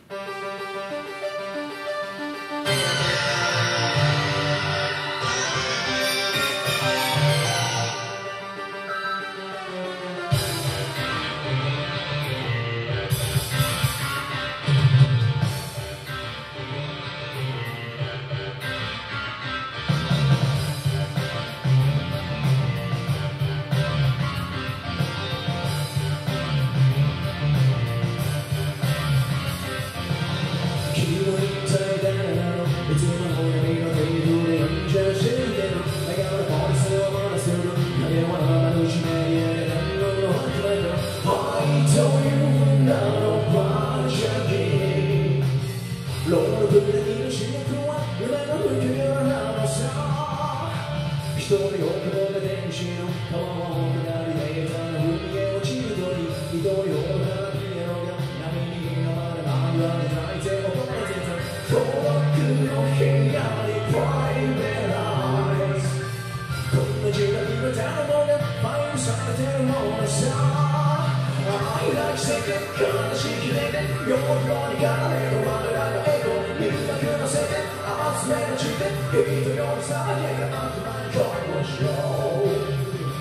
一人欲望が天使の川を下り平坦な海へ落ちる鳥一人ほどからピエロが波に飲まれ舞い上げ泣いて怒られてた孤独の部屋にプライベートアイズこんな時代に頼もうがファイルされてるものさ愛なき世界悲しきれて陽光にかられる我らがエゴに魅力のせて集めの地で人よりさげが悪魔に恋をしよう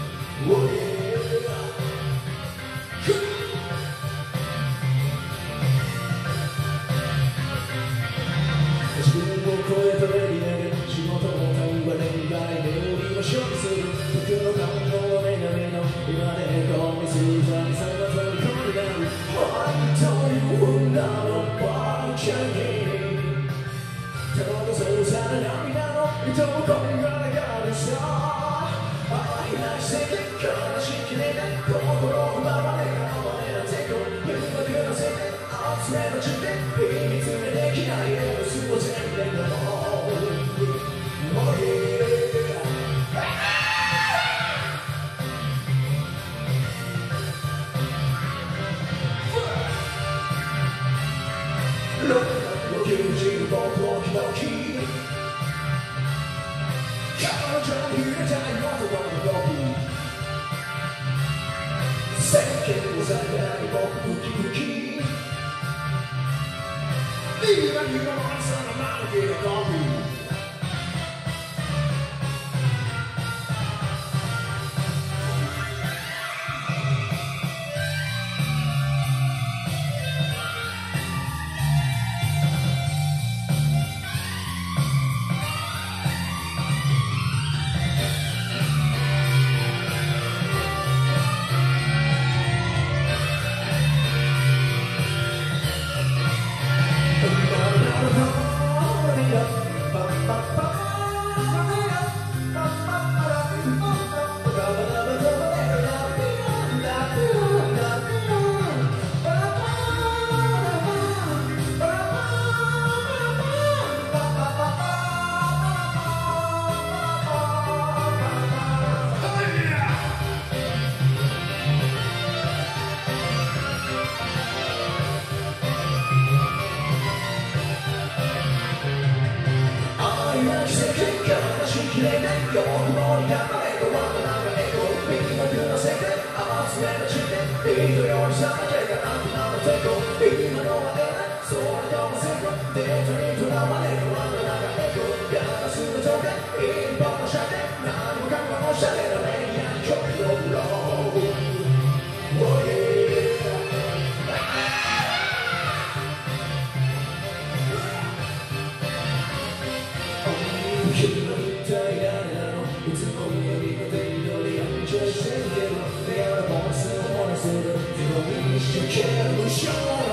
自分を超えたレディーで仕事の単は恋愛で売りを処理する服の感動を女神の今でゴミスーザーにさまとり込んでる愛という名のバーチャーにただのそうさな涙の糸をこんがらがるさ愛なき世界悲しきれない心を奪われたまれな抵抗誘惑のせて集めの地で秘密でできないエロスを全面のもういい友人僕を気持ち彼女に入れたい男の僕世間をさらに僕ブキブキ今にもそのままでコピーきれない欲望にやられる我らがエゴ魅力の世界集めの地点人よりさまけが悪魔の抵抗今のは出ないそれとも成功デートにとらわれる我らがエゴやらするとか一本の射程何もかもおしゃれなメディアに距離を振ろう君の一体誰なのいつも指の手に取り暗示してるけどレアなボスをものする自分にしける無償